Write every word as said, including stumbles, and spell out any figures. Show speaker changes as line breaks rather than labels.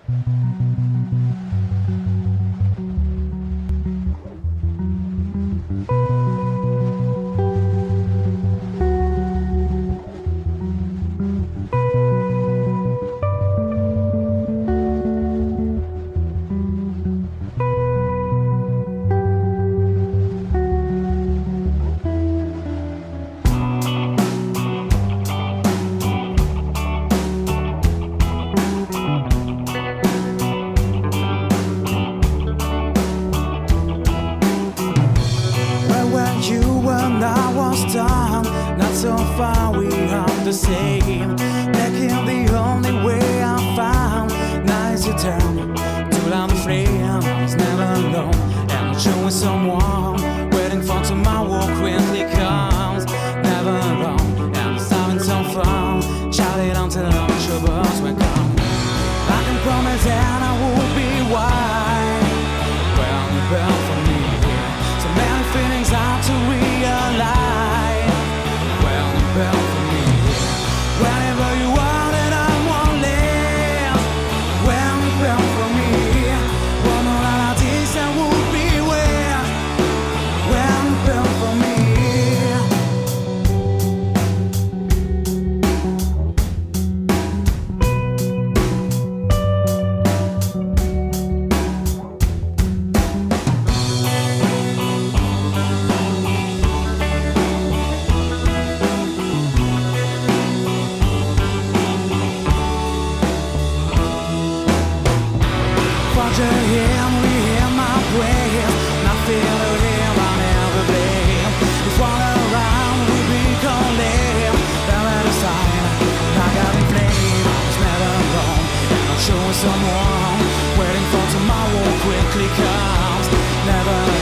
Not so far, we are the same. Making the only way I found. Now is your turn to light the flame. I was never alone, and I'm showing someone. Waiting for tomorrow quickly comes. Never alone, and I'm having some fun. Shout it until the troubles will come. I can promise that I will be wide. Well, you burn for me. So many feelings hard to realize. For me, whenever you want it, I won't live. When you burn for me, one more out of this I would beware. When you burn for me. You hear me, hear my prayers. Not feel the him, I never blame. It's all around, we become lame. There at a sign, I got in flame. I was never alone, and I'm showing someone. Waiting for tomorrow quickly comes. Never